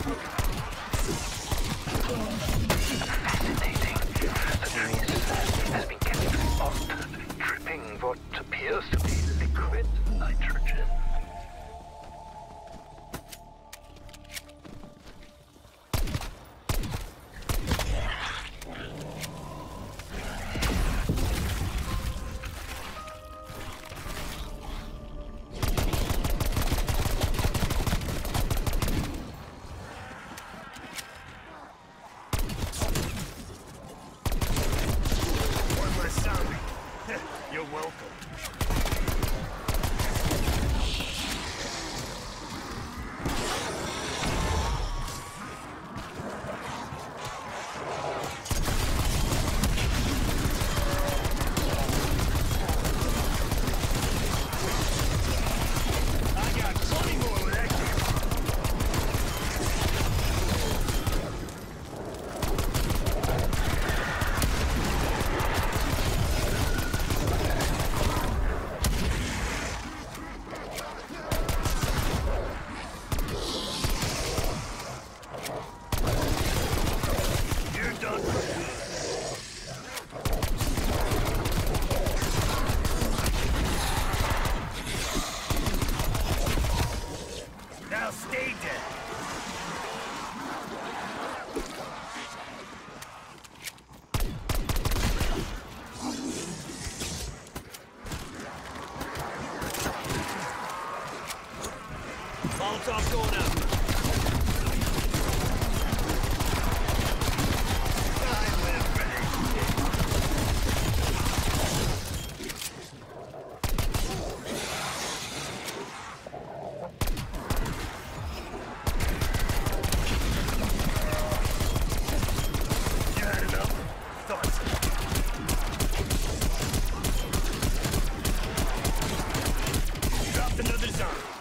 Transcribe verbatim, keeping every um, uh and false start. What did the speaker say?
Fascinating. The trace has been kept altered, dripping what appears to be liquid nitrogen. You're welcome. I got plenty more with that gear. Now stay dead. Molotov's going out. Dropped another zombie.